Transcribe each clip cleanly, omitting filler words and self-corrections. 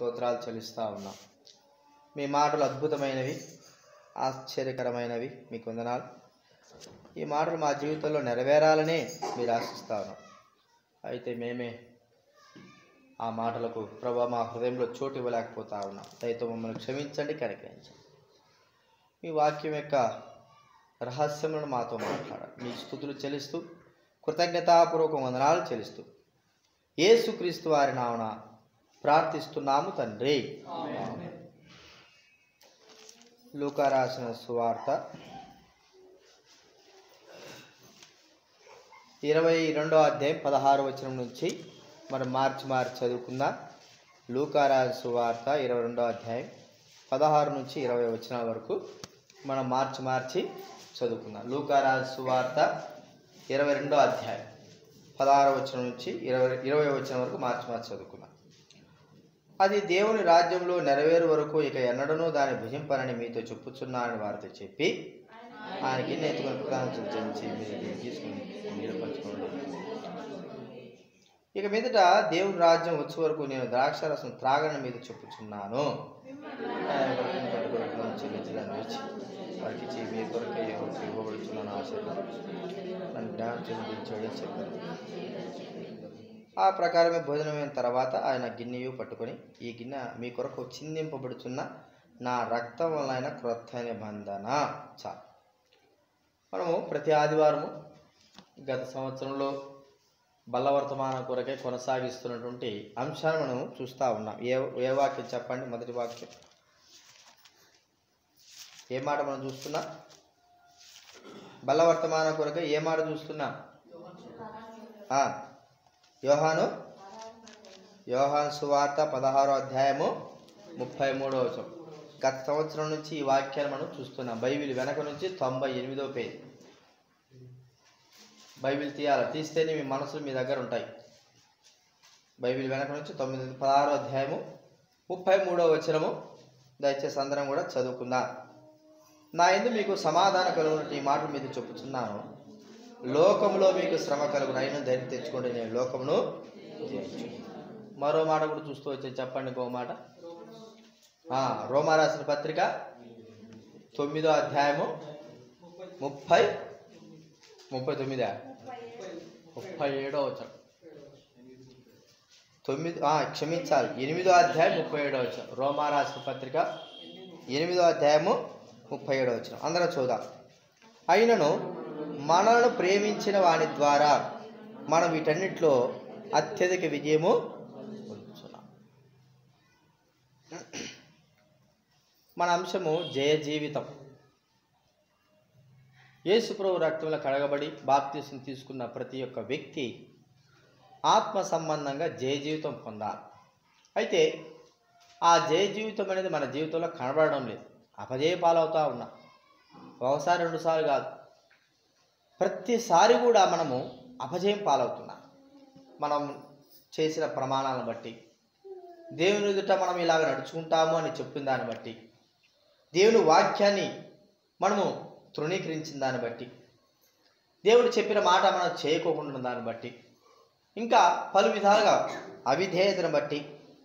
స్తోత్రాలు చెల్లిస్తూ ఉన్నాం. మీ మాటలు అద్భుతమైనవి, ఆశ్చర్యకరమైనవి. మీకు వందనాలు. ఈ మాటలు మా జీవితంలో నెరవేరాలనే మీరు ఆశిస్తూ ఉన్నాం. అయితే మేమే ఆ మాటలకు ప్రభా మా హృదయంలో చోటు ఇవ్వలేకపోతా ఉన్నాం. దయతో మమ్మల్ని క్షమించండి, కనికరించండి. మీ వాక్యం యొక్క రహస్యములను మాతో మాట్లాడాలి. మీ స్తుతులు చెల్లిస్తూ కృతజ్ఞతాపూర్వక వందనాలు చెల్లిస్తూ యేసుక్రీస్తు వారి నామమున ప్రార్థిస్తున్నాము తండ్రి. లూకా రాసిన సువార్త 22వ అధ్యాయం 16వ వచనం నుంచి మనం మార్చి చదువుకుందాం. లూకా రాసిన సువార్త 22వ అధ్యాయం 16 నుంచి 20 వచనాల వరకు మనం మార్చి చదువుకుందాం. లూకా రాసిన సువార్త 22వ అధ్యాయం 16వ వచనం నుంచి 20వ వచనం వరకు మార్చి చదువుకుందాం. అది దేవుని రాజ్యంలో నెరవేరు వరకు ఇక ఎన్నడనూ దాన్ని భుజింపనని మీతో చెప్పుచున్నానని వారితో చెప్పి ఆయన గిన్నె ఎత్తుకుని కృతజ్ఞతలు చెల్లించి మీరు తీసుకుని మీరు పంచుకోండి. ఇక మీదట దేవుని రాజ్యం వచ్చే వరకు నేను ద్రాక్షారసం త్రాగని మీద చెప్పుచున్నాను. వారికి మీ కొరకే ఎవరికి ఇవ్వబడుచున్నాను ఆశీర్వాదం నన్ను జ్ఞానం చెల్లించాడని చెప్పారు. ఆ ప్రకారమే భోజనమైన తర్వాత ఆయన గిన్నెయు పట్టుకొని, ఈ గిన్నె మీ కొరకు చిందింపబడుచున్న నా రక్తం వలన క్రొత్త నిబంధన. చాలు. మనము ప్రతి ఆదివారము గత సంవత్సరంలో బల్లవర్తమానం కొరకే కొనసాగిస్తున్నటువంటి అంశాన్ని మనం చూస్తూ ఉన్నాం. ఏ వాక్యం చెప్పండి? మొదటి వాక్యం ఏ మాట మనం చూస్తున్నాం? బల్లవర్తమానం కొరకే ఏ మాట చూస్తున్నాం? యోహాను సువార్త 16వ అధ్యాయము 33వ వచనం. గత సంవత్సరం నుంచి ఈ వాక్యాన్ని మనం చూస్తున్నాం. బైబిల్ వెనక నుంచి 98వ పేజీ. బైబిల్ తీస్తేనే మీ మనసులు మీ దగ్గర ఉంటాయి. బైబిల్ వెనక నుంచి 16వ అధ్యాయము 33వ వచనము. దయచేసి అందరం కూడా చదువుకుందాం. నా యందు మీకు సమాధానం కలుగునట్టు ఈ మాటలు మీద చెప్పుచున్నాను. లోకములో మీకు శ్రమ కలుగును, అయినా ధైర్యం తెచ్చుకోండి, నేను లోకమును జయించు. మరో మాట కూడా చూస్తూ వచ్చే చెప్పండి. ఇంకో మాట రోమా రాసిన పత్రిక 9వ అధ్యాయము 37వ వచనం. 8వ అధ్యాయం 37వ వచనం. రోమా రాసిన పత్రిక 8వ అధ్యాయము 37వ వచనం. అందరం చూద్దాం. అయినను మనలను ప్రేమించిన వాని ద్వారా మనం వీటన్నిటిలో అత్యధిక విజయము పొందుతున్నాం. మన అంశము జయ జీవితం. యేసుప్రభు రక్తంలో కడగబడి బాప్తిసం తీసుకున్న ప్రతి ఒక్క వ్యక్తి ఆత్మ సంబంధంగా జయ జీవితం పొందాలి. అయితే ఆ జయ జీవితం అనేది మన జీవితంలో కనబడడం లేదు. అపజయ పాలవుతూ ఉన్నాం. ఒకసారి 2 సార్లు కాదు, ప్రతిసారి కూడా మనము అపజయం పాలవుతున్నాం. మనం చేసిన ప్రమాణాలను బట్టి, దేవుని ఎదుట మనం ఇలాగ నడుచుకుంటాము అని చెప్పిన దాన్ని బట్టి, దేవుని వాక్యాన్ని మనము తృణీకరించిన దాన్ని బట్టి, దేవుడు చెప్పిన మాట మనం చేయకోకుండా దాన్ని బట్టి, ఇంకా పలు విధాలుగా అవిధేయతను బట్టి,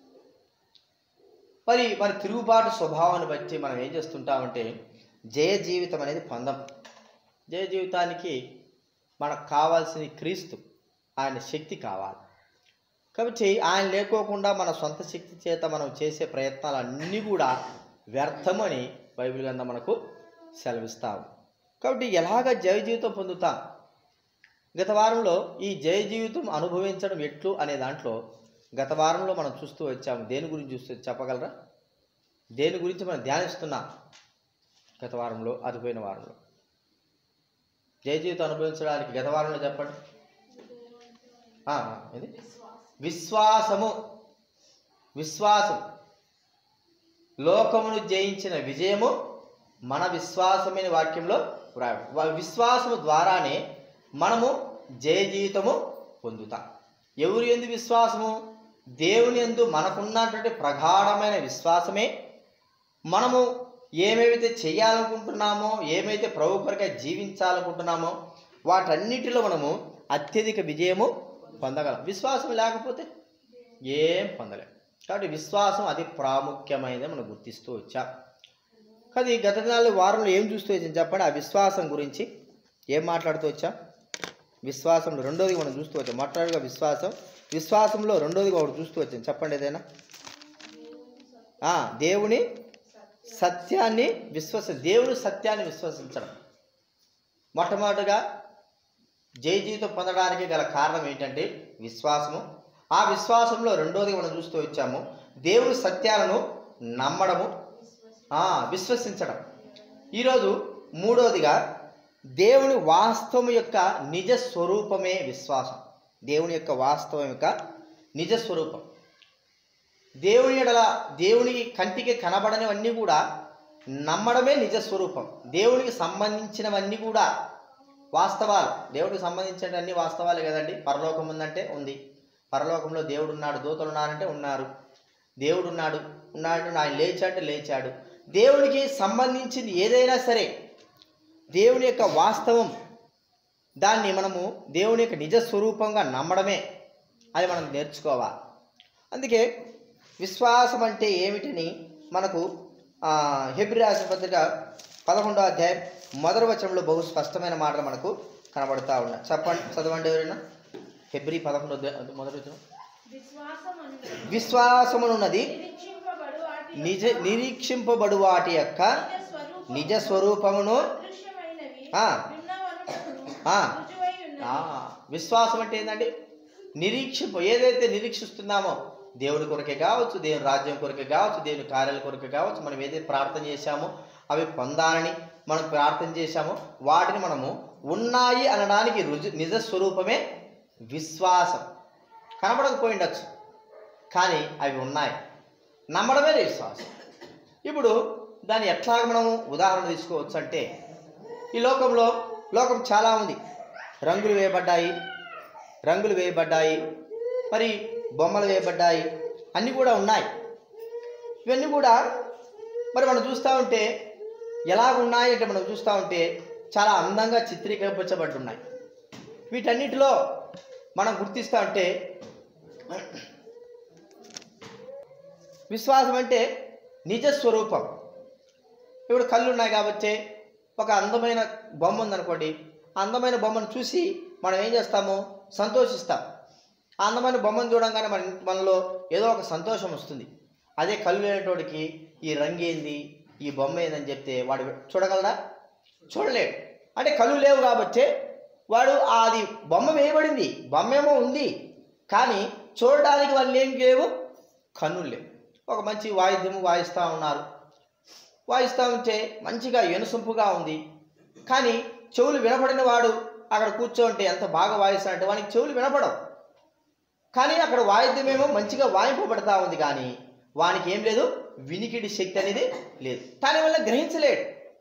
మరి తిరుగుబాటు స్వభావాన్ని బట్టి మనం ఏం చేస్తుంటామంటే జయ జీవితం అనేది పొందం. జయ జీవితానికి మనకు కావాల్సింది క్రీస్తు, ఆయన శక్తి కావాలి. కాబట్టి ఆయన లేకోకుండా మన సొంత శక్తి చేత మనం చేసే ప్రయత్నాలన్నీ కూడా వ్యర్థమని బైబిల్ గ్రంథం మనకు సెలవిస్తాము. కాబట్టి ఎలాగ జయ జీవితం పొందుతాం? గత వారంలో ఈ జయ జీవితం అనుభవించడం ఎట్లు అనే దాంట్లో గత వారంలో మనం చూస్తూ వచ్చాము. దేని గురించి చూస్తూ చెప్పగలరా? దేని గురించి మనం ధ్యానిస్తున్నాం గత వారంలో, అదిపోయిన వారంలో? జయ జీవితం అనుభవించడానికి గత వారంలో చెప్పండి. ఇది విశ్వాసము. లోకమును జయించిన విజయము మన విశ్వాసమైన వాక్యంలో వ్రాయబడింది. విశ్వాసము ద్వారానే మనము జయ జీవితము పొందుతాం. ఎవరి యందు విశ్వాసము? దేవుని యందు మనకున్నటువంటి ప్రగాఢమైన విశ్వాసమే మనము ఏమేమైతే చేయాలనుకుంటున్నామో, ఏమైతే ప్రభు కొరకే జీవించాలనుకుంటున్నామో వాటన్నిటిలో మనము అత్యధిక విజయము పొందగలం. విశ్వాసం లేకపోతే ఏం పొందలేం. కాబట్టి విశ్వాసం అతి ప్రాముఖ్యమైనది మనం గుర్తిస్తూ వచ్చాం. కానీ గత నెల వారంలో ఏం చూస్తూ వచ్చాం చెప్పండి? ఆ విశ్వాసం గురించి ఏం మాట్లాడుతూ వచ్చాం? విశ్వాసంలో రెండోదిగా మనం చూస్తూ వచ్చాం. మొట్టమొదటిగా విశ్వాసంలో రెండోదిగా ఒకటి చూస్తూ వచ్చాం. చెప్పండి ఏదైనా. దేవుని సత్యాన్ని దేవుని సత్యాన్ని విశ్వసించడం. మొట్టమొదటిగా జయ జీవితం పొందడానికి గల కారణం ఏంటంటే విశ్వాసము. ఆ విశ్వాసంలో రెండోదిగా మనం చూస్తూ వచ్చాము దేవుని సత్యాలను నమ్మడము, విశ్వసించడం. ఈరోజు మూడోదిగా దేవుని వాస్తవం యొక్క నిజ స్వరూపమే విశ్వాసం. దేవుని యొక్క వాస్తవం యొక్క నిజ స్వరూపం. దేవుని కంటికి కనబడనివన్నీ కూడా నమ్మడమే నిజ స్వరూపం. దేవునికి సంబంధించినవన్నీ కూడా వాస్తవాలు. దేవుడికి సంబంధించినవన్నీ వాస్తవాలే కదండి. పరలోకం ఉందంటే ఉంది, పరలోకంలో దేవుడు ఉన్నాడు, దూతలు ఉన్నారంటే ఉన్నారు, దేవుడు ఉన్నాడు ఆయన లేచాడంటే లేచాడు. దేవునికి సంబంధించింది ఏదైనా సరే దేవుని యొక్క వాస్తవం, దాన్ని మనము దేవుని యొక్క నిజ స్వరూపంగా నమ్మడమే, అది మనం నేర్చుకోవాలి. అందుకే విశ్వాసం అంటే ఏమిటని మనకు హెబ్రీ రాసిన పత్రిక 11వ అధ్యాయం మొదటి వచనంలో బహు స్పష్టమైన మాటలు మనకు కనబడతా ఉన్నాయి. చదవండి ఎవరైనా. హెబ్రీ 11 మొదటి వచనం. విశ్వాసమునున్నది నిరీక్షింపబడు వాటి యొక్క నిజ స్వరూపమును. విశ్వాసం అంటే ఏంటండి? ఏదైతే నిరీక్షిస్తున్నామో దేవుని కొరకే కావచ్చు, దేవుని రాజ్యం కొరకే కావచ్చు, దేవుని కార్యాల కొరకే కావచ్చు, మనం ఏదైతే ప్రార్థన చేశామో అవి పొందాలని మనం ప్రార్థన చేశామో వాటిని మనము ఉన్నాయి అనడానికి నిజ స్వరూపమే విశ్వాసం. కనబడకపోయిండొచ్చు కానీ అవి ఉన్నాయి, నమ్మడమే విశ్వాసం. ఇప్పుడు దాన్ని ఎట్లాగ మనము ఉదాహరణ తీసుకోవచ్చు అంటే, ఈ లోకం చాలా ఉంది. రంగులు వేయబడ్డాయి, మరి బొమ్మలు వేయబడ్డాయి, అన్నీ కూడా ఉన్నాయి. ఇవన్నీ కూడా మరి మనం చూస్తూ ఉంటే ఎలాగున్నాయి అంటే, మనం చూస్తూ ఉంటే చాలా అందంగా చిత్రీకరించబడి ఉన్నాయి. వీటన్నిటిలో మనం గుర్తిస్తూ ఉంటే విశ్వాసం అంటే నిజ స్వరూపం. ఇప్పుడు కళ్ళు ఉన్నాయి కాబట్టి ఒక అందమైన బొమ్మ ఉందనుకోండి, ఆ అందమైన బొమ్మను చూసి మనం ఏం చేస్తాము? సంతోషిస్తాం. ఆ అందమైన బొమ్మను చూడంగానే మనలో ఏదో ఒక సంతోషం వస్తుంది. అదే కళ్ళు లేనటోడికి ఈ రంగు ఏంది, ఈ బొమ్మ ఏందని చెప్తే వాడు చూడగలడా? చూడలేడు. అంటే కళ్ళు లేవు కాబట్టి వాడు అది బొమ్మ వేయబడింది, బొమ్మ ఏమో ఉంది, కానీ చూడడానికి వాళ్ళు ఏం లేవు, కన్నులు లేవు. ఒక మంచి వాయిద్యము వాయిస్తూ ఉన్నారు, వాయిస్తూ ఉంటే మంచిగా ఎనుసొంపుగా ఉంది, కానీ చెవులు వినపడిన వాడు అక్కడ కూర్చోంటే ఎంత బాగా వాయిస్తాడంటే వానికి చెవులు వినపడవు, కానీ అక్కడ వాయిద్యమేమో మంచిగా వాయింపబడతా ఉంది, కానీ వానికి ఏం లేదు, వినికిడి శక్తి అనేది లేదు, దానివల్ల గ్రహించలేడు.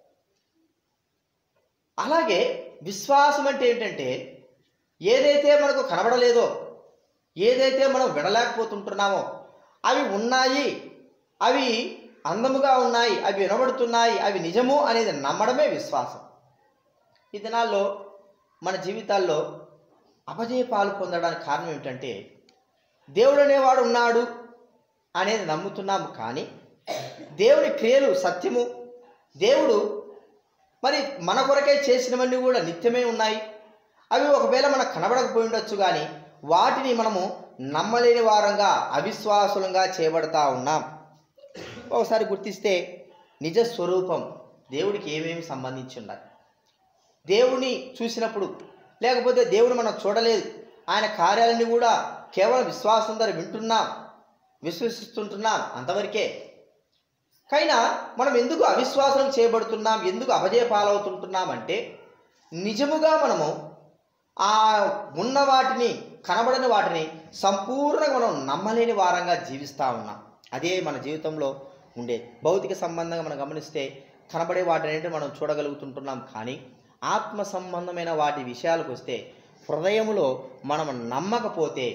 అలాగే విశ్వాసం అంటే ఏంటంటే, ఏదైతే మనకు కనబడలేదో, ఏదైతే మనం వినలేకపోతుంటున్నామో అవి ఉన్నాయి, అవి అందముగా ఉన్నాయి, అవి వినబడుతున్నాయి, అవి నిజము అనేది నమ్మడమే విశ్వాసం. ఈ దినాల్లో మన జీవితాల్లో అపజయపాలు పొందడానికి కారణం ఏమిటంటే, దేవుడు అనేవాడు ఉన్నాడు అనేది నమ్ముతున్నాము, కానీ దేవుని క్రియలు సత్యము, దేవుడు మరి మన కొరకే చేసినవన్నీ కూడా నిత్యమే ఉన్నాయి. అవి ఒకవేళ మనకు కనబడకపోయి ఉండొచ్చు, కానీ వాటిని మనము నమ్మలేని వారంగా అవిశ్వాసులంగా చేయబడతా ఉన్నాం. ఒకసారి గుర్తిస్తే నిజ స్వరూపం దేవుడికి ఏమేమి సంబంధించి ఉన్నాయి. దేవుని చూసినప్పుడు, లేకపోతే దేవుని మనం చూడలేదు, ఆయన కార్యాలన్నీ కూడా కేవలం విశ్వాసం ద్వారా విశ్వసిస్తుంటున్నాం, అంతవరకే. కైనా మనం ఎందుకు అవిశ్వాసం చేయబడుతున్నాం, ఎందుకు అపజయ పాలవుతుంటున్నాం అంటే, నిజముగా మనము ఆ ఉన్న వాటిని, కనబడని వాటిని సంపూర్ణంగా మనం నమ్మలేని వారంగా జీవిస్తూ ఉన్నాం. అదే మన జీవితంలో ఉండే భౌతిక సంబంధంగా మనం గమనిస్తే కనబడే వాటిని మనం చూడగలుగుతుంటున్నాం, కానీ ఆత్మ సంబంధమైన వాటి విషయాలకు వస్తే హృదయంలో మనం నమ్మకపోతే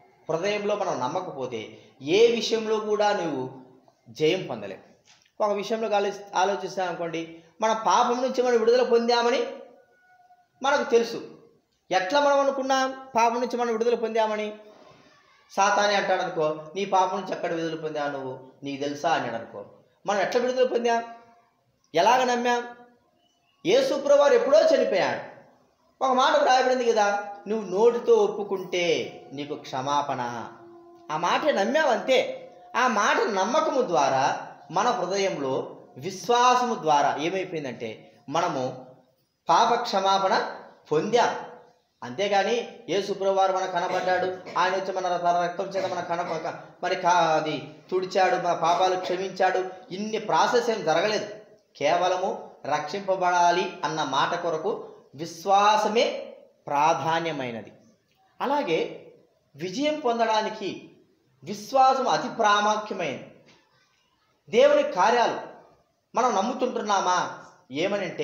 ఏ విషయంలో కూడా నువ్వు జయం పొందలేవు. ఒక విషయంలో ఆలోచిస్తాను అనుకోండి, మన పాపం నుంచి మనం విడుదల పొందామని మనకు తెలుసు. ఎట్లా మనం అనుకున్నాం పాపం నుంచి మనం విడుదల పొందామని? సాతానే అంటాడు అనుకో, నీ పాపం నుంచి ఎక్కడ విడుదల పొందావు నువ్వు, నీకు తెలుసా అన్నాడు అనుకో. మనం ఎట్లా విడుదల పొందాం, ఎలాగ నమ్మాం? యేసు ప్రభువారు ఎప్పుడో చనిపోయాడు. ఒక మాట రాయబడింది కదా, నువ్వు నోటితో ఒప్పుకుంటే నీకు క్షమాపణ. ఆ మాట నమ్మావంతే. ఆ మాట నమ్మకము ద్వారా మన హృదయంలో విశ్వాసము ద్వారా ఏమైపోయిందంటే మనము పాప క్షమాపణ పొందాం. అంతేగాని యేసు ప్రభువారు మనకు కనబడ్డాడు, ఆయన వచ్చి మన రక్తం చేత మన అది తుడిచాడు, మన పాపాలు క్షమించాడు, ఇన్ని ప్రాసెస్ ఏం జరగలేదు. కేవలము రక్షింపబడాలి అన్న మాట కొరకు విశ్వాసమే ప్రాధాన్యమైనది. అలాగే విజయం పొందడానికి విశ్వాసం అతి ప్రాముఖ్యమైనది. దేవుని కార్యాలు మనం నమ్ముతుంటున్నామా? ఏమనంటే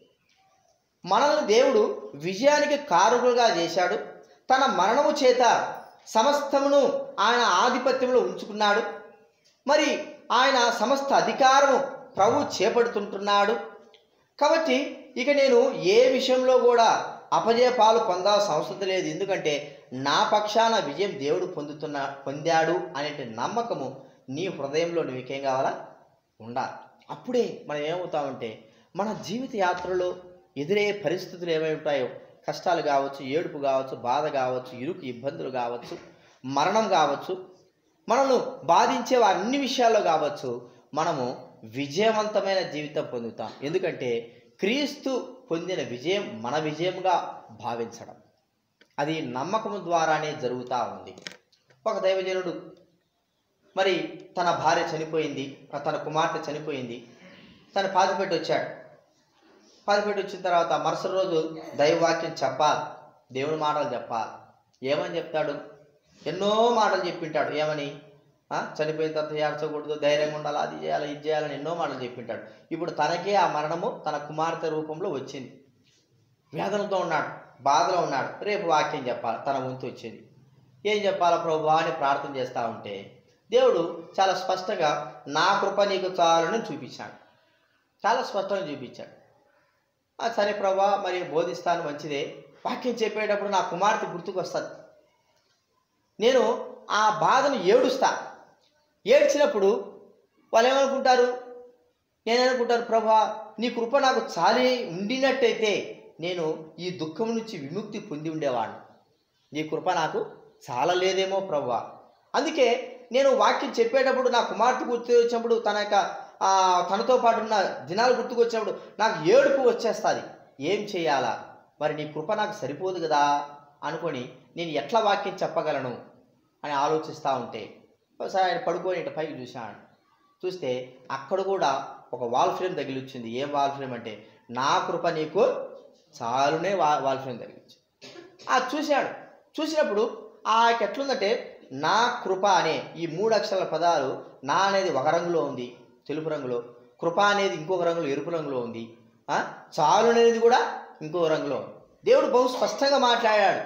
మనల్ని దేవుడు విజయానికి కారకులుగా చేశాడు. తన మరణము చేత సమస్తమును ఆయన ఆధిపత్యంలో ఉంచుకున్నాడు. మరి ఆయన సమస్త అధికారము ప్రభు చేపడుతుంటున్నాడు. కాబట్టి ఇక నేను ఏ విషయంలో కూడా అపజయ పాలు పొందాల్సిన అవసరం లేదు. ఎందుకంటే నా పక్షాన విజయం దేవుడు పొందాడు అనే నమ్మకము నీ హృదయంలో నీకేం కావాలా? ఉండాలి. అప్పుడే మనం ఏమవుతామంటే మన జీవిత యాత్రలో ఎదురయ్యే పరిస్థితులు ఏమై ఉంటాయో, కష్టాలు కావచ్చు, ఏడుపు కావచ్చు, బాధ కావచ్చు, ఇరుకు ఇబ్బందులు కావచ్చు, మరణం కావచ్చు, మనల్ని బాధించే అన్ని విషయాల్లో కావచ్చు, మనము విజయవంతమైన జీవితం పొందుతాం. ఎందుకంటే క్రీస్తు పొందిన విజయం మన విజయంగా భావించడం, అది నమ్మకం ద్వారానే జరుగుతూ ఉంది. ఒక దైవజనుడు మరి తన భార్య చనిపోయింది, తన కుమార్తె చనిపోయింది, తను పాతిపెట్టి వచ్చాడు. పాతిపెట్టి వచ్చిన తర్వాత మరుసటి రోజు దైవవాక్యం చెప్పాలి, దేవుని మాటలు చెప్పాలి. ఏమని చెప్తాడు? ఎన్నో మాటలు చెప్పింటాడు. ఏమని? చనిపోయిన తర్వాత ఏడ్చకూడదు, ధైర్యంగా ఉండాలి, అది చేయాలి, ఇది చేయాలని ఎన్నో మాటలు చెప్పింటాడు. ఇప్పుడు తనకే ఆ మరణము తన కుమార్తె రూపంలో వచ్చింది. వేదనతో ఉన్నాడు, బాధలో ఉన్నాడు. రేపు వాక్యం చెప్పాలి, తన వంతు వచ్చేది. ఏం చెప్పాలా ప్రభువా అని ప్రార్థన చేస్తూ ఉంటే దేవుడు చాలా స్పష్టంగా నా కృప నీకు చాలని చూపించాడు. చాలా స్పష్టంగా చూపించాడు. సరే ప్రభువా, మరి బోధిస్తాను, మంచిదే. వాక్యం చెప్పేటప్పుడు నా కుమార్తె గుర్తుకు వస్తుంది. నేను ఆ బాధను ఏడుస్తా. ఏడ్చినప్పుడు వాళ్ళు ఏమనుకుంటారు? నేనేమనుకుంటారు? ప్రభువా, నీ కృప నాకు చాలి ఉండినట్టయితే నేను ఈ దుఃఖం నుంచి విముక్తి పొంది ఉండేవాడిని. నీ కృప నాకు చాలలేదేమో ప్రభువా. అందుకే నేను వాక్యం చెప్పేటప్పుడు నా కుమార్తె గుర్తు వచ్చినప్పుడు, తనతో పాటు ఉన్న దినాలు గుర్తుకొచ్చినప్పుడు నాకు ఏడుపు వచ్చేస్తుంది. ఏం చేయాలా? మరి నీ కృప నాకు సరిపోదు కదా అనుకొని నేను ఎట్లా వాక్యం చెప్పగలను అని ఆలోచిస్తూ ఉంటే ఒకసారి ఆయన పడుకొని ఇటు పైకి చూశాను. చూస్తే అక్కడ కూడా ఒక వాల్ ఫ్రేమ్ తగిలిచ్చింది. ఏం వాల్ ఫ్రేమ్ అంటే నా కృప నీకు చాలునే వాల్ ఫ్రేమ్ తగిలిచ్చింది. చూశాడు. చూసినప్పుడు ఎట్లుందంటే నా కృప అనే ఈ 3 అక్షరాల పదాలు, నా అనేది ఒక రంగులో ఉంది తెలుపు రంగులో, కృప అనేది ఇంకొక రంగులో ఎరుపు రంగులో ఉంది, చాలు అనేది కూడా ఇంకొక రంగులో ఉంది. దేవుడు బహు స్పష్టంగా మాట్లాడాడు.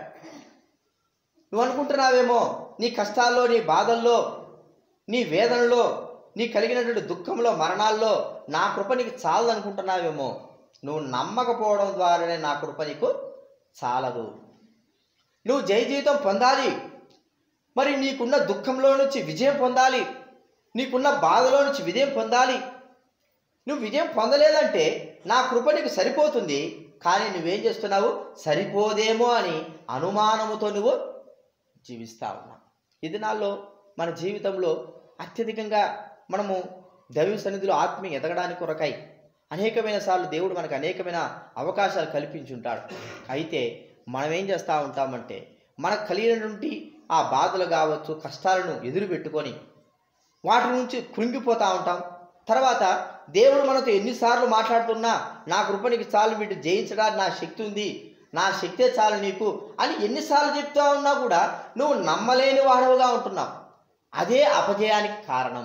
నువ్వు అనుకుంటున్నావేమో నీ కష్టాల్లో, నీ బాధల్లో, నీ వేదనలో, నీ కలిగినటువంటి దుఃఖంలో, మరణాల్లో నా కృప నీకు చాలదు అనుకుంటున్నావేమో. నువ్వు నమ్మకపోవడం ద్వారానే నా కృప నీకు చాలదు. నువ్వు జయ జీవితం పొందాలి. మరి నీకున్న దుఃఖంలో నుంచి విజయం పొందాలి, నీకున్న బాధలో నుంచి విజయం పొందాలి. నువ్వు విజయం పొందలేదంటే నా కృప నీకు సరిపోతుంది, కానీ నువ్వేం చేస్తున్నావు? సరిపోదేమో అని అనుమానముతో నువ్వు జీవిస్తూ ఉన్నావు. ఈ దినాల్లో మన జీవితంలో అత్యధికంగా మనము దైవ సన్నిధిలో ఆత్మీయ ఎదగడానికి కొరకై అనేకమైన సార్లు దేవుడు మనకు అనేకమైన అవకాశాలు కల్పించుంటాడు. అయితే మనం ఏం చేస్తూ ఉంటామంటే మనకు కలిగినటువంటి ఆ బాధలు కావచ్చు, కష్టాలను ఎదురు పెట్టుకొని వాటి నుంచి కృంగిపోతూ ఉంటాం. తర్వాత దేవుడు మనతో ఎన్నిసార్లు మాట్లాడుతున్నా నా కృప నీకు చాలు, వీటి జయించడానికి నా శక్తి ఉంది, నా శక్తే చాలు నీకు అని ఎన్నిసార్లు చెప్తా ఉన్నా కూడా నువ్వు నమ్మలేని వాడవుగా ఉంటున్నావు. అదే అపజయానికి కారణం.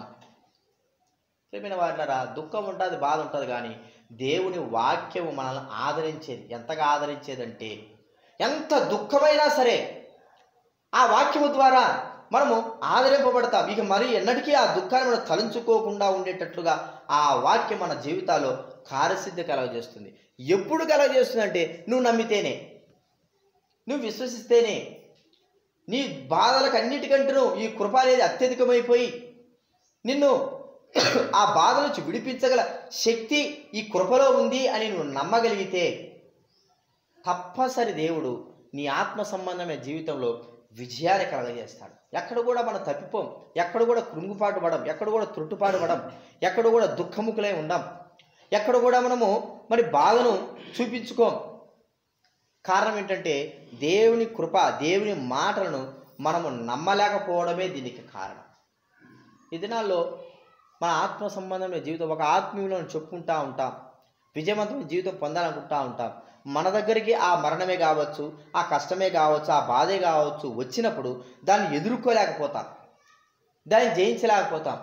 ప్రియమైన వారులారా, దుఃఖం ఉంటుంది, బాధ ఉంటుంది, కానీ దేవుని వాక్యము మనల్ని ఆదరించేది. ఎంతగా ఆదరించేదంటే ఎంత దుఃఖమైనా సరే ఆ వాక్యము ద్వారా మనము ఆదరింపబడతాం. ఇక మరి ఎన్నటికీ ఆ దుఃఖాన్ని మనం తలంచుకోకుండా ఉండేటట్లుగా ఆ వాక్యం మన జీవితాల్లో కార్యసిద్ధి కలగజేస్తుంది. ఎప్పుడు కలగజేస్తుంది అంటే నువ్వు నమ్మితేనే, నువ్వు విశ్వసిస్తేనే. నీ బాధలకు అన్నిటికంటూ ఈ కృప అనేది అత్యధికమైపోయి నిన్ను ఆ బాధ నుంచి విడిపించగల శక్తి ఈ కృపలో ఉంది అని నువ్వు నమ్మగలిగితే తప్పనిసరి దేవుడు నీ ఆత్మ సంబంధమైన జీవితంలో విజయాన్ని కలగజేస్తాడు. ఎక్కడ కూడా మనం తప్పిపోం, ఎక్కడ కూడా కృంగుపాటు పడం, ఎక్కడ కూడా త్రుట్టుపాటు పడం, ఎక్కడ కూడా దుఃఖముఖులై ఉండం, ఎక్కడ కూడా మనము మరి బాధను చూపించుకోం. కారణం ఏంటంటే దేవుని కృప, దేవుని మాటలను మనము నమ్మలేకపోవడమే దీనికి కారణం. ఈ దినాల్లో మన ఆత్మ సంబంధమైన జీవితం ఒక ఆత్మీయులను చెప్పుకుంటూ ఉంటాం, విజయవంతమైన జీవితం పొందాలనుకుంటూ ఉంటాం. మన దగ్గరికి ఆ మరణమే కావచ్చు, ఆ కష్టమే కావచ్చు, ఆ బాధే కావచ్చు వచ్చినప్పుడు దాన్ని ఎదుర్కోలేకపోతాం, దాన్ని జయించలేకపోతాం.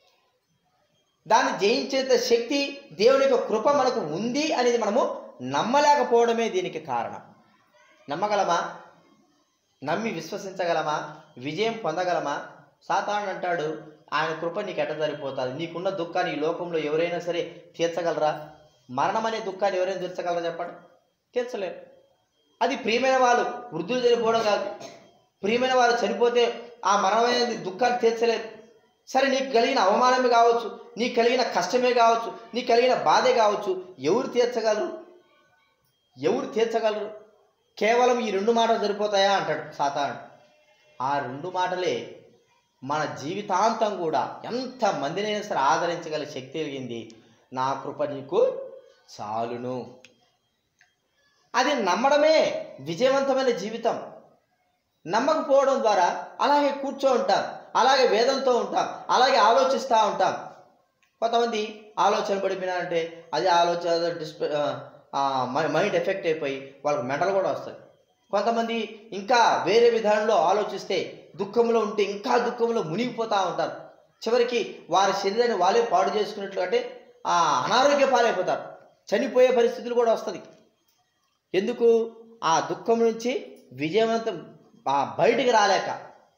దాన్ని జయించేంత శక్తి దేవుని యొక్క కృప మనకు ఉంది అనేది మనము నమ్మలేకపోవడమే దీనికి కారణం. నమ్మగలమా? నమ్మి విశ్వసించగలమా? విజయం పొందగలమా? సాతాను అంటాడు, ఆయన కృప నీకు ఎట్ట సరిపోతుంది, నీకున్న దుఃఖాన్ని ఈ లోకంలో ఎవరైనా సరే తీర్చగలరా? మరణం అనే దుఃఖాన్ని ఎవరైనా తీర్చగలరా చెప్పండి? తీర్చలేరు. అది ప్రియమైన వాళ్ళు వృద్ధులు చనిపోవడం కాదు, ప్రియమైన వాళ్ళు చనిపోతే ఆ మరణమైన దుఃఖాన్ని తీర్చలేరు. సరే, నీకు కలిగిన అవమానమే కావచ్చు, నీకు కలిగిన కష్టమే కావచ్చు, నీకు కలిగిన బాధే కావచ్చు, ఎవరు తీర్చగలరు? ఎవరు తీర్చగలరు? కేవలం ఈ 2 మాటలు సరిపోతాయా అంటాడు సాతాను. ఆ 2 మాటలే మన జీవితాంతం కూడా ఎంత మందినైనా సరే ఆదరించగల శక్తి కలిగింది. నా కృప నీకు చాలును. అది నమ్మడమే విజయవంతమైన జీవితం. నమ్మకపోవడం ద్వారా అలాగే కూర్చో ఉంటాం, అలాగే వేదంతో ఉంటాం, అలాగే ఆలోచిస్తూ ఉంటాం. కొంతమంది ఆలోచన పడిపోయినారంటే అది ఆలోచన మైండ్ ఎఫెక్ట్ అయిపోయి వాళ్ళకి మెంటల్ కూడా వస్తుంది. కొంతమంది ఇంకా వేరే విధానంలో ఆలోచిస్తే దుఃఖంలో ఉంటే ఇంకా దుఃఖంలో మునిగిపోతూ ఉంటారు. చివరికి వారి శరీరాన్ని వాళ్ళే పాడు చేసుకున్నట్లు అంటే అనారోగ్య పాలైపోతారు, చనిపోయే పరిస్థితులు కూడా వస్తుంది. ఎందుకు? ఆ దుఃఖం నుంచి విజయవంతం బయటికి రాలేక,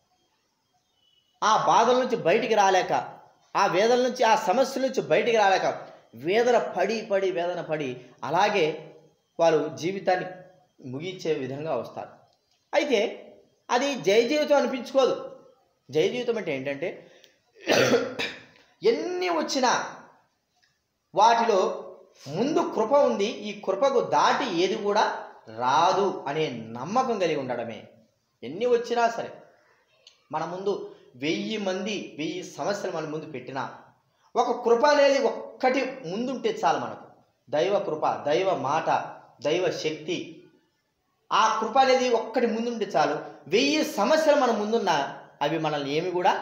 ఆ బాధల నుంచి బయటికి రాలేక, ఆ వేదన నుంచి, ఆ సమస్యల నుంచి బయటికి రాలేక వేదన పడి అలాగే వారు జీవితాన్ని ముగించే విధంగా వస్తారు. అయితే అది జయ జీవితం అనిపించుకోదు. జయ జీవితం అంటే ఏంటంటే ఎన్ని వచ్చినా వాటిలో ముందు కృప ఉంది, ఈ కృపకు దాటి ఏది కూడా రాదు అనే నమ్మకం కలిగి ఉండడమే. ఎన్ని వచ్చినా సరే మన ముందు 1000 మంది 1000 సమస్యలు మన ముందు పెట్టినా ఒక కృప అనేది ఒక్కటి ముందుంటే చాలు. మనకు దైవ కృప, దైవ మాట, దైవ శక్తి, ఆ కృప అనేది ఒక్కటి ముందుంటే చాలు. 1000 సమస్యలు మన ముందున్నా అవి మనల్ని ఏమి కూడా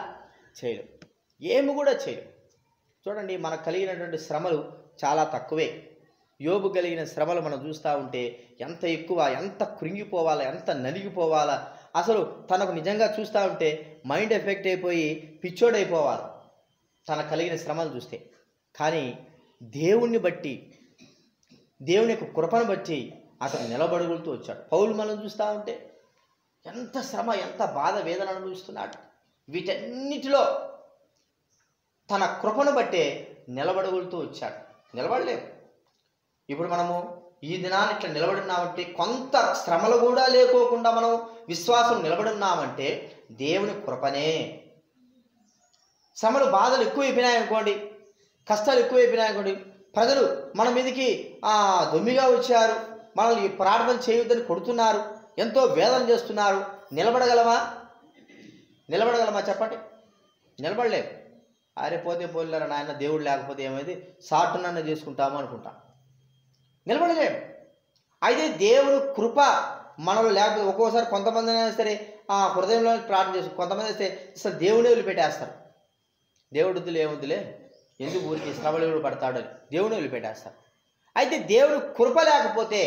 చేయలేవు. చూడండి, మనకు కలిగినటువంటి శ్రమలు చాలా తక్కువే. యోబు కలిగిన శ్రమలు మనం చూస్తూ ఉంటే ఎంత ఎక్కువ, ఎంత కృంగిపోవాలా, ఎంత నలిగిపోవాలా, అసలు తనకు నిజంగా చూస్తూ ఉంటే మైండ్ ఎఫెక్ట్ అయిపోయి పిచ్చోడైపోవాలి తనకు కలిగిన శ్రమలు చూస్తే. కానీ దేవుణ్ణి బట్టి, దేవుని యొక్క కృపను బట్టి అతను నిలబడగలుగుతూ వచ్చాడు. పౌలు మనం చూస్తూ ఉంటే ఎంత శ్రమ, ఎంత బాధ, వేదన అనుభవిస్తున్నాడు. వీటన్నిటిలో తన కృపను బట్టే నిలబడగలుగుతూ వచ్చాడు. నిలబడలేము. ఇప్పుడు మనము ఈ దినాన్ని ఇట్లా నిలబడినామంటే, కొంత శ్రమలు కూడా లేకోకుండా మనం విశ్వాసం నిలబడినామంటే దేవుని కృపనే. శ్రమలు, బాధలు ఎక్కువైపోయినాయనుకోండి, కష్టాలు ఎక్కువైపోయినాయనుకోండి, ప్రజలు మన మీదకి దొమ్మిగా వచ్చారు, మనల్ని ప్రార్థన చేయొద్దని కొడుతున్నారు, ఎంతో వేదన చేస్తున్నారు. నిలబడగలమా చెప్పండి? నిలబడలేము. అరే పోతే పోలేరా నాయన, దేవుడు లేకపోతే ఏమైంది, సాటునన్న చేసుకుంటాము అనుకుంటాం. నిలబడలేము. అయితే దేవుడు కృప మనలో లేకపోతే ఒక్కోసారి కొంతమంది అయినా సరే హృదయంలో ప్రార్థన చేస్తారు, కొంతమంది అయితే అసలు దేవుడే వదిలిపెట్టేస్తారు. దేవుడుద్దులే ఏముద్దులే, ఎందుకు ఊరికి శ్రమలు పడతాడు అని దేవుని వదిలిపెట్టేస్తారు. అయితే దేవుడు కృప లేకపోతే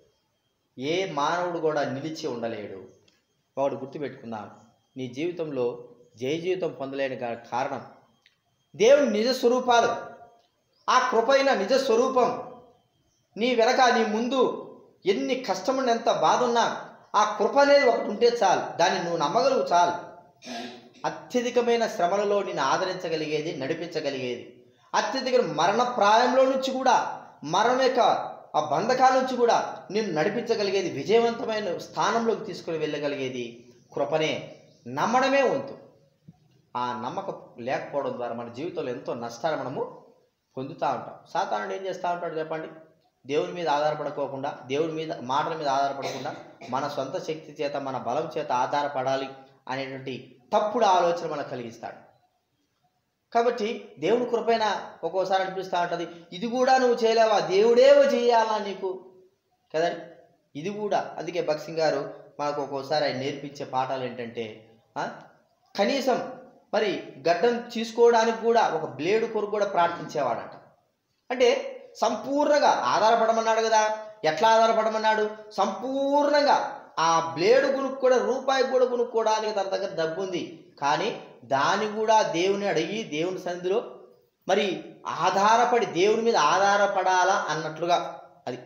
ఏ మానవుడు కూడా నిలిచి ఉండలేడు. వాడు గుర్తుపెట్టుకుందాం, నీ జీవితంలో జయ జీవితం పొందలేని కారణం దేవుని నిజ స్వరూపాలు. ఆ కృపైన నిజ స్వరూపం నీ వెనక, నీ ముందు ఎన్ని కష్టమున్న, ఎంత బాధ ఉన్నా ఆ కృప అనేది ఒకటి ఉంటే చాలు. దాన్ని నువ్వు నమ్మగలుగు చాలు. అత్యధికమైన శ్రమలలో నిన్ను ఆదరించగలిగేది, నడిపించగలిగేది, అత్యధిక మరణప్రాయంలో నుంచి కూడా, మరణం యొక్క ఆ బంధకాల నుంచి కూడా నిన్ను నడిపించగలిగేది, విజయవంతమైన స్థానంలోకి తీసుకుని వెళ్ళగలిగేది కృపనే నమ్మడమే వంతు. ఆ నమ్మకం లేకపోవడం ద్వారా మన జీవితంలో ఎంతో నష్టాలు మనము పొందుతూ ఉంటాం. సాతానుడు ఏం చేస్తూ ఉంటాడు చెప్పండి? దేవుని మీద ఆధారపడుకోకుండా, దేవుని మీద మాటల మీద ఆధారపడకుండా, మన సొంత శక్తి చేత, మన బలం చేత ఆధారపడాలి అనేటువంటి తప్పుడు ఆలోచన మనకు కలిగిస్తాడు. కాబట్టి దేవుని కృపైన ఒక్కోసారి అనిపిస్తూ ఉంటుంది, ఇది కూడా నువ్వు చేయలేవా, దేవుడేవో చేయాలా నీకు కదండి. ఇది కూడా అందుకే భగత్ సింగ్ గారు మనకు ఒక్కోసారి ఆయన నేర్పించే పాఠాలు ఏంటంటే, కనీసం మరి గడ్డం తీసుకోవడానికి కూడా ఒక బ్లేడు కొరకు కూడా ప్రార్థించేవాడంట. అంటే సంపూర్ణంగా ఆధారపడమన్నాడు కదా. ఎట్లా ఆధారపడమన్నాడు? సంపూర్ణంగా ఆ బ్లేడు కూడా రూపాయి కూడా కొనుక్కోవడానికి తన దగ్గర డబ్బు ఉంది, కానీ దాన్ని కూడా దేవుని అడిగి దేవుని సన్నిధిలో మరి ఆధారపడి దేవుని మీద ఆధారపడాలా అన్నట్లుగా అది.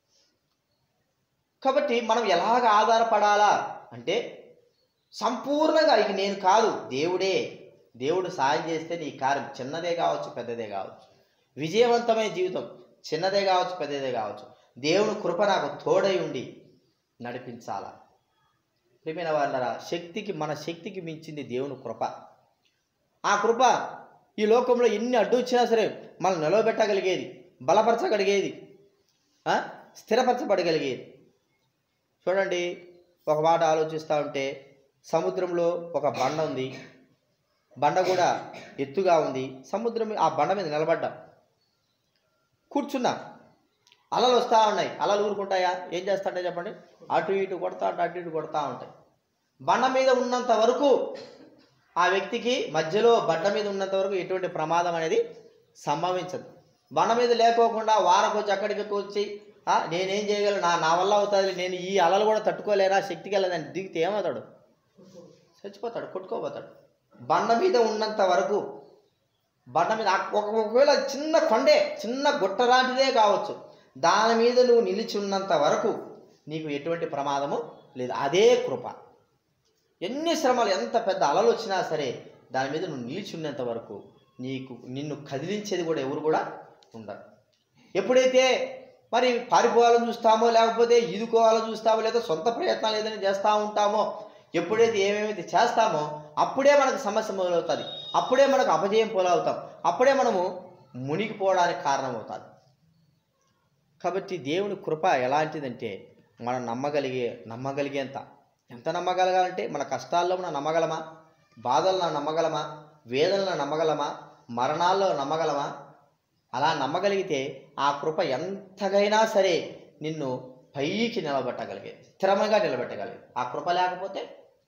కాబట్టి మనం ఎలాగ ఆధారపడాలా అంటే సంపూర్ణంగా ఇక నేను కాదు, దేవుడు సాయం చేస్తే నీ కార్యం చిన్నదే కావచ్చు పెద్దదే కావచ్చు, విజయవంతమైన జీవితం చిన్నదే కావచ్చు పెద్దదే కావచ్చు, దేవుని కృప నాకు తోడై ఉండి నడిపించాలా. ప్రియమైన వాళ్ళరా, మన శక్తికి మించింది దేవుని కృప. ఆ కృప ఈ లోకంలో ఎన్ని అడ్డు వచ్చినా సరే మనం నిలవబెట్టగలిగేది, బలపరచగలిగేది, స్థిరపరచబడగలిగేది. చూడండి, ఒక మాట ఆలోచిస్తూ ఉంటే, సముద్రంలో ఒక బండ ఉంది, బండ కూడా ఎత్తుగా ఉంది. సముద్రం ఆ బండ మీద నిలబడ్డాం, కూర్చున్నాం, అలలు వస్తూ ఉన్నాయి. అలలు ఊరుకుంటాయా? ఏం చేస్తాంటే చెప్పండి, అటు ఇటు కొడతా ఉంటాయి. బండ మీద ఉన్నంత వరకు ఆ వ్యక్తికి మధ్యలో బండ మీద ఉన్నంత వరకు ఎటువంటి ప్రమాదం అనేది సంభవించదు. బండ మీద లేకోకుండా వారకొచ్చి అక్కడికి వచ్చి నేనేం చేయగలను, నా వల్ల అవుతుంది, నేను ఈ అలలు కూడా తట్టుకోలేనా, శక్తికి వెళ్ళదని దిగితే ఏమవుతాడు? చచ్చిపోతాడు, కొట్టుకోపోతాడు. బండ మీద ఉన్నంత వరకు, బండ మీద ఒకవేళ చిన్న కొండే, చిన్న గుట్ట లాంటిదే కావచ్చు, దాని మీద నువ్వు నిలిచి ఉన్నంత వరకు నీకు ఎటువంటి ప్రమాదము లేదు. అదే కృప. ఎన్ని శ్రమలు, ఎంత పెద్ద అలలు వచ్చినా సరే దాని మీద నువ్వు నిలిచి ఉన్నంత వరకు నిన్ను కదిలించేది కూడా ఎవరు కూడా ఉండరు. ఎప్పుడైతే మరి పారిపోవాలని చూస్తామో, లేకపోతే ఈదుకోవాలని చూస్తామో, లేదా సొంత ప్రయత్నాలు ఏదైనా చేస్తూ ఉంటామో, ఎప్పుడైతే ఏమేమైతే చేస్తామో అప్పుడే మనకు సమస్య మొదలవుతుంది, అప్పుడే మనకు అపజయం పోలవుతాం, అప్పుడే మనము మునిగిపోవడానికి కారణమవుతుంది. కాబట్టి దేవుని కృప ఎలాంటిదంటే మనం నమ్మగలిగేంత. ఎంత నమ్మగలగాలంటే మన కష్టాల్లో మనం నమ్మగలమా, బాధల్లో నమ్మగలమా, వేదనలో నమ్మగలమా, మరణాల్లో నమ్మగలమా? అలా నమ్మగలిగితే ఆ కృప ఎంతగైనా సరే నిన్ను పైకి నిలబెట్టగలిగేది, స్థిరంగా నిలబెట్టగలిగేది. ఆ కృప లేకపోతే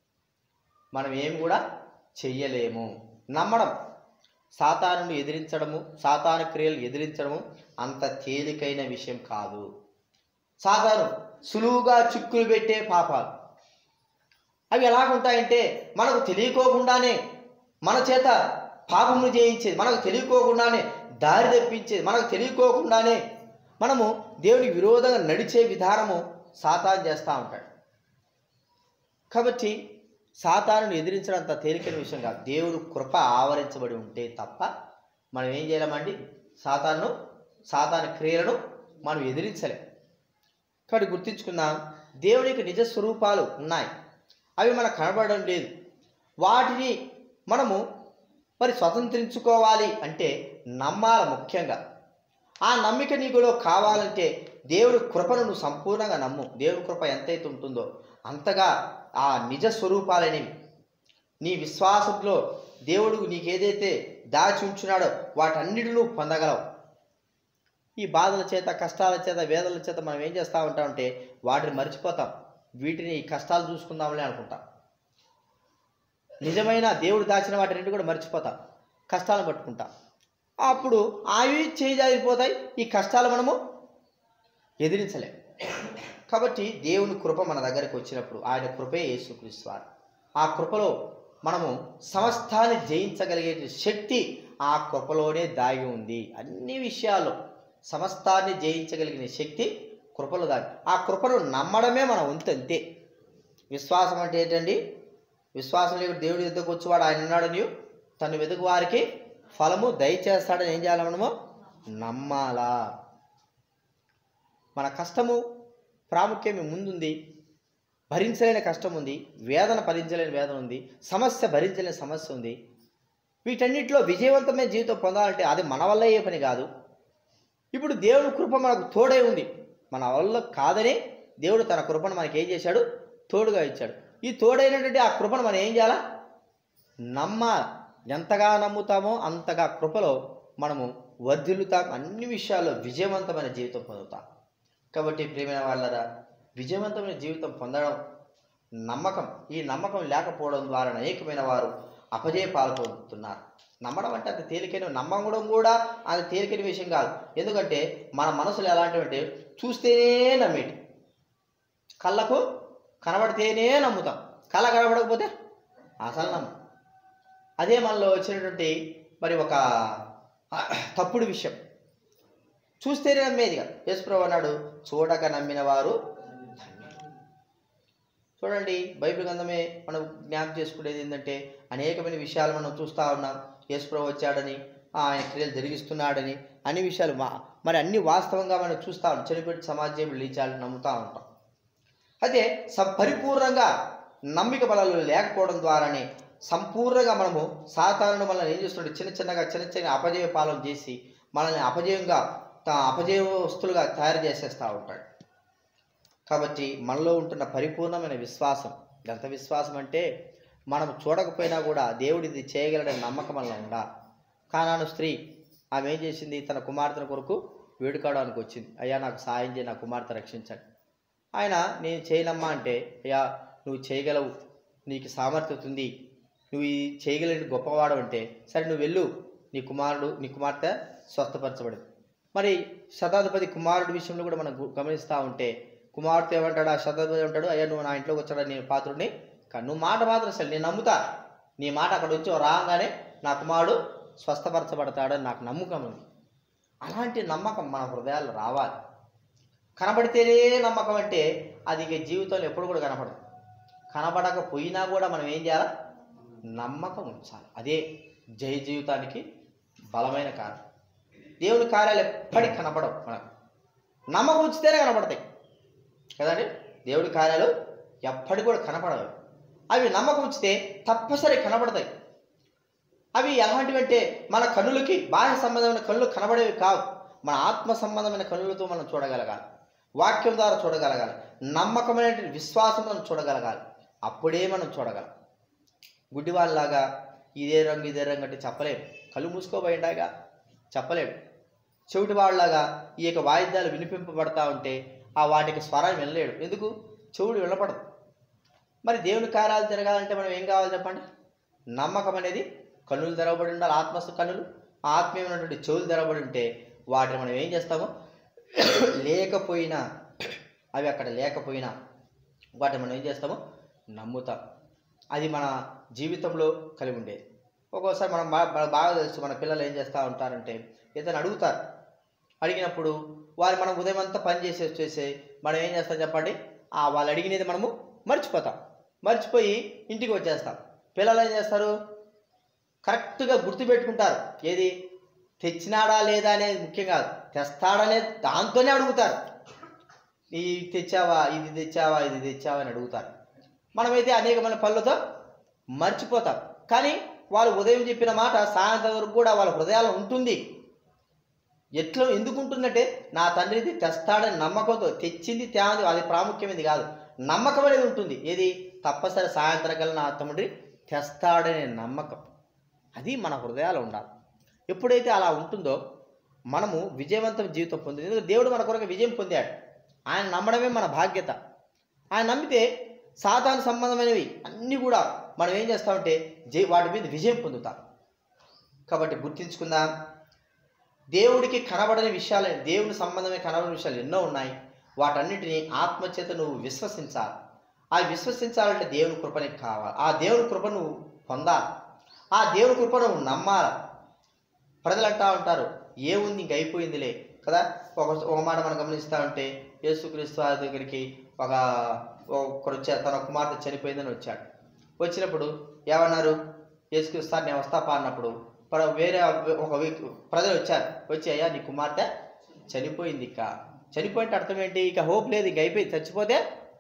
మనం ఏమి కూడా చెయ్యలేము. నమ్మడం, సాతానుని ఎదిరించడము, సాతాను క్రియలు ఎదిరించడము అంత తేలికైన విషయం కాదు. సాతాను సులువుగా చిక్కులు పెట్టే పాపాలు అవి ఎలాగుంటాయంటే, మనకు తెలియకోకుండానే మన చేత పాపమును చేయించేది, మనకు తెలియకోకుండానే దారి తెప్పించేది, మనకు తెలియకోకుండానే మనము దేవునికి విరోధంగా నడిచే విధానము సాతాను చేస్తూ ఉంటాడు. కాబట్టి సాతానుని ఎదిరించడం అంత తేలికైన విషయం కాదు. దేవుడు కృప ఆవరించబడి ఉంటే తప్ప మనం ఏం చేయలేమండి, సాతాను క్రియలను మనం ఎదిరించలేం. కాబట్టి గుర్తించుకుందాం, దేవునికి నిజ స్వరూపాలు ఉన్నాయి, అవి మనకు కనబడడం లేదు. వాటిని మనము మరి స్వతంత్రించుకోవాలి అంటే నమ్మాలి. ముఖ్యంగా ఆ నమ్మిక నీకులో కావాలంటే దేవుడి కృపను నువ్వు సంపూర్ణంగా నమ్ము. దేవుడి కృప ఎంతైతే ఉంటుందో అంతగా ఆ నిజ స్వరూపాలనేవి నీ విశ్వాసంలో దేవుడు నీకు ఏదైతే దాచి ఉంచున్నాడో వాటన్నిటిని నువ్వు పొందగలవు. ఈ బాధల చేత, కష్టాల చేత, వేదనల చేత మనం ఏం చేస్తూ ఉంటామంటే వాటిని మర్చిపోతాం, వీటిని ఈ కష్టాలు చూసుకుందాంలే అనుకుంటాం. నిజమైన దేవుడు దాచిన వాటిని కూడా మర్చిపోతాం, కష్టాలను పట్టుకుంటాం. అప్పుడు అవి చేజారిపోతాయి, ఈ కష్టాలు మనము ఎదిరించలేం. కాబట్టి దేవుని కృప మన దగ్గరికి వచ్చినప్పుడు ఆయన కృపే యేసుక్రీస్తు వారు. ఆ కృపలో మనము సమస్తాన్ని జయించగలిగే శక్తి ఆ కృపలోనే దాగి ఉంది. అన్ని విషయాల్లో సమస్తాన్ని జయించగలిగిన శక్తి కృపలో దాగి. ఆ కృపను నమ్మడమే మన వంతు, అంతే. విశ్వాసం అంటే ఏంటండి? విశ్వాసం లేకుండా దేవుడి ఎదుగుకు వచ్చేవాడు ఆయన ఉన్నాడని, తను వెతుకు వారికి ఫలము దయచేస్తాడని ఏం చేయాలి? మనము నమ్మాలా. మన కష్టము ప్రాముఖ్యమే ముందుంది, భరించలేని కష్టం ఉంది, వేదన భరించలేని వేదన ఉంది, సమస్య భరించలేని సమస్య ఉంది. వీటన్నిటిలో విజయవంతమైన జీవితం పొందాలంటే అది మన వల్ల అయ్యే పని కాదు. ఇప్పుడు దేవుని కృప మనకు తోడై ఉంది. మన వల్ల కాదని దేవుడు తన కృపను మనకి ఏం చేశాడు? తోడుగా ఇచ్చాడు. ఈ తోడైనటువంటి ఆ కృపను మనం ఏం చేయాలా? నమ్మాలి. ఎంతగా నమ్ముతామో అంతగా కృపలో మనము వర్ధిల్లుతాం, అన్ని విషయాల్లో విజయవంతమైన జీవితం పొందుతాం. కాబట్టి ప్రియమైన వాళ్ళరా, విజయవంతమైన జీవితం పొందడం నమ్మకం. ఈ నమ్మకం లేకపోవడం ద్వారా అనేకమైన వారు అపజయ పాల్పొందుతున్నారు. నమ్మడం అంటే అంత తేలికైన, నమ్మడం కూడా అంత తేలికైన విషయం కాదు. ఎందుకంటే మన మనసులు ఎలాంటివంటే చూస్తేనే నమ్మేటి, కళ్ళకు కనబడితేనే నమ్ముతాం, కళ్ళ కనబడకపోతే అసలు నమ్మం. అదే మనలో వచ్చినటువంటి మరి ఒక తప్పుడు విషయం. చూస్తేనే నమ్మేదిగా. యేసుప్రభువు అన్నాడు, చూడక నమ్మిన వారు. చూడండి, బైబిల్ గ్రంథమే మనం జ్ఞాపకం చేసుకునేది ఏంటంటే అనేకమైన విషయాలు మనం చూస్తూ ఉన్నాం. యేసుప్రభువు వచ్చాడని, ఆయన క్రియలు జరిగిస్తున్నాడని, అన్ని విషయాలు మరి అన్ని వాస్తవంగా మనం చూస్తూ ఉంటాం. చనిపోయి సమాజం లేచాలని నమ్ముతూ ఉంటాం. అయితే పరిపూర్ణంగా నమ్మిక బలాలు లేకపోవడం ద్వారానే సంపూర్ణంగా మనము సాతానుడు మనల్ని ఏం చేస్తుంటే చిన్న చిన్న అపజయ పాలన చేసి మనల్ని అపజయస్తులుగా తయారు చేసేస్తూ ఉంటాడు. కాబట్టి మనలో ఉంటున్న పరిపూర్ణమైన విశ్వాసం, ఎంత విశ్వాసం అంటే మనం చూడకపోయినా కూడా దేవుడిది చేయగలడని నమ్మకం మనలో ఉండాలి. కానాను స్త్రీ ఆమె ఏం చేసింది? తన కుమార్తెను కొరకు వేడుకోవడానికి వచ్చింది. అయ్యా నాకు సాయం చేయి, నా కుమార్తె రక్షించండి. ఆయన నేను చేయనమ్మా అంటే, అయ్యా నువ్వు చేయగలవు, నీకు సామర్థ్యత ఉంది, నువ్వు ఈ చేయగలిగిన గొప్పవాడు అంటే, సరే నువ్వు వెళ్ళు, నీ కుమార్తె స్వస్థపరచబడింది. మరి శతాధిపతి కుమారుడి విషయంలో కూడా మనం గమనిస్తూ ఉంటే కుమార్తె ఏమంటాడు? ఆ శతాధిపతి ఏమంటాడు? అయ్యా నువ్వు నా ఇంట్లోకి వచ్చాడు, నేను పాత్రుడిని కానీ నువ్వు మాట మాత్రం అసలు నేను నమ్ముతా, నీ మాట అక్కడ వచ్చి రాగానే నా కుమారుడు స్వస్థపరచబడతాడని నాకు నమ్మకం ఉంది. అలాంటి నమ్మకం మన హృదయాల్లో రావాలి. కనబడితేనే నమ్మకం అంటే అది ఇక జీవితంలో ఎప్పుడు కూడా కనపడదు. కనబడకపోయినా కూడా మనం ఏం చేయాలి? నమ్మకం ఉంచాలి. అదే జయ జీవితానికి బలమైన కారణం. దేవుని కార్యాలు ఎప్పటికీ కనపడవు, మనకు నమ్మకం ఉంచితేనే కనపడతాయి కదండి. దేవుడి కార్యాలు ఎప్పటికి కూడా కనపడవు. అవి నమ్మకం ఉంచితే తప్పనిసరి కనబడతాయి. అవి ఎలాంటివి అంటే మన కన్నులకి బాహ్య సంబంధమైన కన్నులు కనబడేవి కావు. మన ఆత్మ సంబంధమైన కన్నులతో మనం చూడగలగాలి, వాక్యం ద్వారా చూడగలగాలి, నమ్మకమైన విశ్వాసం మనం చూడగలగాలి. అప్పుడే మనం చూడగలం. గుడ్డివాళ్ళలాగా ఇదే రంగు అంటే చెప్పలేము. కళ్ళు మూసుకోబోయిండాగా చెప్పలేడు. చెవిటి వాళ్ళలాగా ఈ యొక్క వాయిద్యాలు వినిపింపబడతా ఉంటే ఆ వాటికి స్వరం వినలేడు. ఎందుకు? చెవుడు వినపడదు. మరి దేవుని కార్యాలు జరగాలంటే మనం ఏం కావాలి చెప్పండి? నమ్మకం అనేది కన్నులు తెరవబడి ఉండాలి, ఆత్మస్థ కన్నులు, ఆత్మీయమైనటువంటి చెవులు తెరవబడి ఉంటే వాటిని మనం ఏం చేస్తామో అవి అక్కడ లేకపోయినా వాటిని మనం ఏం చేస్తామో నమ్ముతాం. అది మన జీవితంలో కలిగి ఉండేది. ఒక్కోసారి మనం బాగా తెలుసు, మన పిల్లలు ఏం చేస్తూ ఉంటారంటే ఏదైనా అడుగుతారు. అడిగినప్పుడు మనం ఉదయం అంతా పని చేసి మనం ఏం చేస్తాం చెప్పండి? వాళ్ళు అడిగినది మనము మర్చిపోయి ఇంటికి వచ్చేస్తాం. పిల్లలు ఏం చేస్తారు? కరెక్ట్గా గుర్తుపెట్టుకుంటారు. ఏది తెచ్చినాడా లేదా అనేది ముఖ్యం కాదు, తెస్తాడనే దాంతోనే అడుగుతారు. ఇది తెచ్చావా అని అడుగుతారు. మనమైతే అనేకమైన పనులతో మర్చిపోతాం. కానీ వాళ్ళు ఉదయం చెప్పిన మాట సాయంత్రం వరకు కూడా వాళ్ళ హృదయాల్లో ఉంటుంది. ఎందుకు ఉంటుందంటే నా తండ్రిది తెస్తాడని నమ్మకంతో, తెచ్చింది తేంది అది ప్రాముఖ్యమైనది కాదు, నమ్మకం అనేది ఉంటుంది. ఏది? తప్పనిసరి సాయంత్రం కల్లా నా తండ్రి తెస్తాడనే నమ్మకం. అది మన హృదయాల్లో ఉండాలి. ఎప్పుడైతే అలా ఉంటుందో మనము విజయవంతమైన జీవితం పొందింది. ఎందుకంటే దేవుడు మన కొరకు విజయం పొందాడు. ఆయన నమ్మడమే మన బాధ్యత. ఆయన నమ్మితే సాతాను సంబంధమైనవి అన్నీ కూడా మనం ఏం చేస్తామంటే వాటి మీద విజయం పొందుతాం. కాబట్టి గుర్తించుకుందాం, దేవుడికి కనబడని విషయాలు, దేవుని సంబంధమే కనబడని విషయాలు ఎన్నో ఉన్నాయి. వాటన్నిటిని ఆత్మచేత నువ్వు విశ్వసించాలి. ఆ విశ్వసించాలంటే దేవుని కృప నీకు కావాలి. ఆ దేవుని కృప నువ్వు పొందాలి. ఆ దేవుని కృప నువ్వు నమ్మాలి. ప్రజలు అంటూ ఉంటారు, ఏముంది ఇంక అయిపోయిందిలే కదా. ఒక మాట మనం గమనిస్తూ ఉంటే యేసుక్రీస్తు వారి దగ్గరికి ఒకరు వచ్చారు. తన కుమార్తె చనిపోయిందని వచ్చాడు. వచ్చినప్పుడు ఏమన్నారు? యేసుక్రీస్తు సార్ నేను వస్తాపా అన్నప్పుడు వేరే ప్రజలు వచ్చి అయ్యా నీ కుమార్తె చనిపోయింది, చనిపోయింటే అర్థం ఏంటి? ఇక హోప్ లేదు, ఇంక అయిపోయింది, చచ్చిపోతే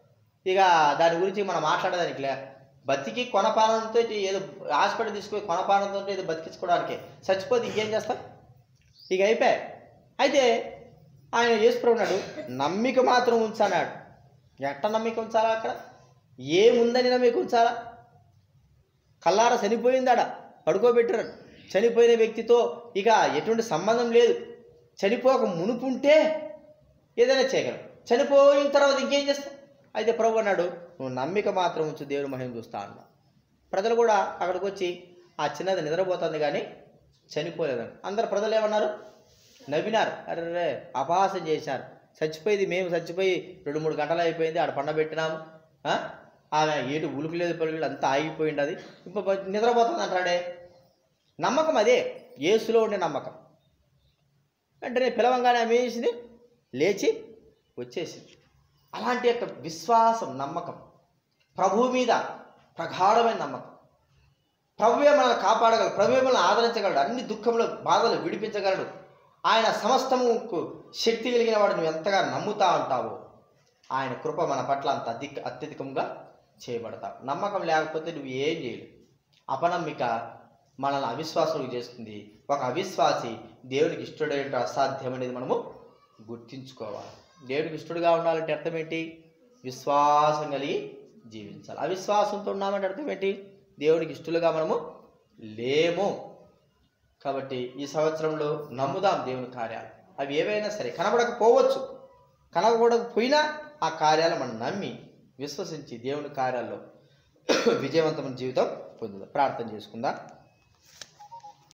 ఇక దాని గురించి మనం మాట్లాడేదానికి లే. బతికి కొనపానంతో ఏదో హాస్పిటల్ తీసుకుని కొనపానంతో ఏదో బతికించుకోవడానికి చచ్చిపోతే ఇంకేం చేస్తాం? ఇక అయిపోయాయి. అయితే ఆయన యేసుప్రభు అన్నాడు, నమ్మిక మాత్రం ఉంచన్నాడు. ఎట్ట నమ్మిక ఉంచాలా? అక్కడ ఏముందని నమ్మిక ఉంచాలా? కల్లార చనిపోయిందాడ పడుకోబెట్టారు. చనిపోయిన వ్యక్తితో ఇక ఎటువంటి సంబంధం లేదు. చనిపోక మునుపుంటే ఏదైనా చేయగలం, చనిపోయిన తర్వాత ఇంకేం చేస్తాం? అయితే ప్రభు అన్నాడు, నువ్వు నమ్మిక మాత్రం ఉంచు, దేవుడు మహిమ చూస్తా అన్నా. ప్రజలు కూడా అక్కడికి వచ్చి ఆ చిన్నది నిద్రపోతుంది కానీ చనిపోలేదని. అందరు ప్రజలు ఏమన్నారు? నవ్వినారు. అరే అపహాసం చేశారు. చచ్చిపోయింది, మేము చచ్చిపోయి 2-3 గంటలు అయిపోయింది, ఆడ పండబెట్టినాము, ఆమె ఏటు ఉలుకులేదు పలుకులేదు అంతా ఆగిపోయింది, అది ఇప్పుడు నిద్రపోతుంది అంటాడే. నమ్మకం అదే, యేసులో ఉండే నమ్మకం. వెంటనే పిలవంగానే ఆమె చేసింది, లేచి వచ్చేసింది. అలాంటి యొక్క విశ్వాసం, నమ్మకం, ప్రభువు మీద ప్రగాఢమైన నమ్మకం. ప్రభువే మనల్ని కాపాడగలడు, ప్రభువే మనల్ని ఆదరించగలడు, అన్ని దుఃఖంలో బాధలు విడిపించగలడు. ఆయన సమస్తముకు శక్తి కలిగిన వాడు. నువ్వు ఎంతగా నమ్ముతా ఉంటావో ఆయన కృప మన పట్ల అంత అత్యధికంగా చేయబడతావు. నమ్మకం లేకపోతే నువ్వు ఏం చేయలేవు. అపనమ్మిక మనల్ని అవిశ్వాసులకు చేస్తుంది. ఒక అవిశ్వాసి దేవునికి ఇష్టడేంటో అసాధ్యం అనేది మనము గుర్తించుకోవాలి. దేవునికి ఇష్టడుగా ఉండాలంటే అర్థం ఏంటి? విశ్వాసం కలిగి జీవించాలి. అవిశ్వాసంతో ఉన్నామంటే అర్థం ఏంటి? దేవునికి ఇష్టలుగా మనము లేము. కాబట్టి ఈ సంవత్సరంలో నమ్ముదాం దేవుని కార్యాలు. అవి ఏవైనా సరే కనబడకపోవచ్చు, కనబడకపోయినా ఆ కార్యాలు మనం నమ్మి విశ్వసించి దేవుని కార్యాల్లో విజయవంతమైన జీవితం పొందుదాం. ప్రార్థన చేసుకుందాం.